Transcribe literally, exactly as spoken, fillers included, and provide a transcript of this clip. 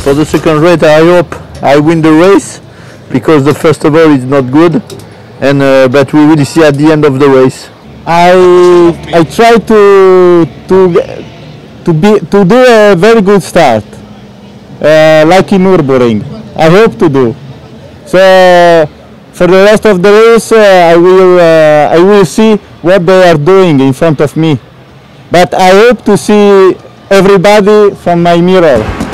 For the second race, I hope I win the race, because the first of all is not good, and uh, but we will see at the end of the race. I I try to to to be to do a very good start, uh, like in Nürburgring. I hope to do. So for the rest of the race, uh, I will uh, I will see what they are doing in front of me. But I hope to see everybody from my mirror.